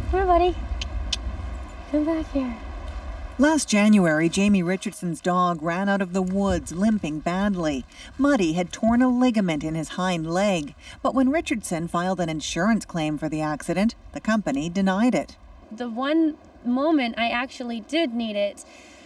Come here, buddy. Come back here. Last January, Jamie Richardson's dog ran out of the woods limping badly. Muddy had torn a ligament in his hind leg, but when Richardson filed an insurance claim for the accident, the company denied it. The one moment I actually did need it,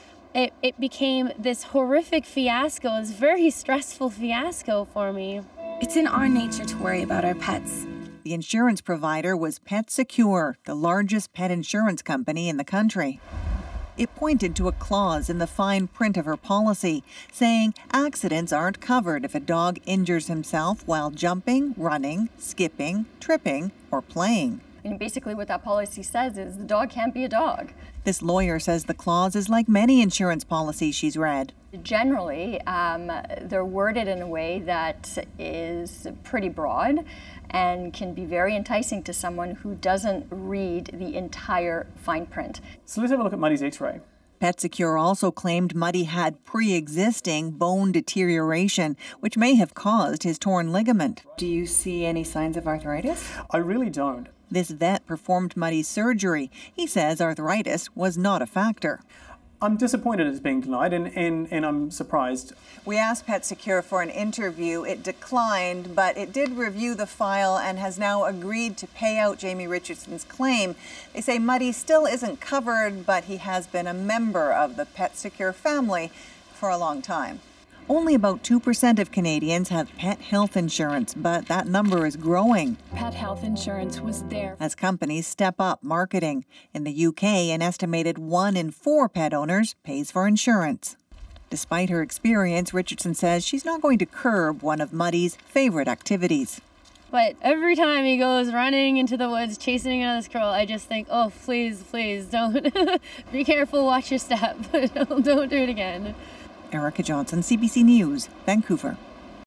it became this horrific fiasco, this very stressful fiasco for me. It's in our nature to worry about our pets. The insurance provider was PetSecure, the largest pet insurance company in the country. It pointed to a clause in the fine print of her policy saying accidents aren't covered if a dog injures himself while jumping, running, skipping, tripping, or playing. And basically what that policy says is the dog can't be a dog. This lawyer says the clause is like many insurance policies she's read. Generally, they're worded in a way that is pretty broad and can be very enticing to someone who doesn't read the entire fine print. So let's have a look at Muddy's x-ray. PetSecure also claimed Muddy had pre-existing bone deterioration, which may have caused his torn ligament. Do you see any signs of arthritis? I really don't. This vet performed Muddy's surgery. He says arthritis was not a factor. I'm disappointed it's being denied and I'm surprised. We asked PetSecure for an interview. It declined, but it did review the file and has now agreed to pay out Jamie Richardson's claim. They say Muddy still isn't covered, but he has been a member of the PetSecure family for a long time. Only about 2% of Canadians have pet health insurance, but that number is growing. Pet health insurance was there as companies step up marketing. In the UK, an estimated 1 in 4 pet owners pays for insurance. Despite her experience, Richardson says she's not going to curb one of Muddy's favorite activities. But every time he goes running into the woods, chasing another squirrel, I just think, oh, please, please, don't. Be careful, watch your step. Don't do it again. Erica Johnson, CBC News, Vancouver.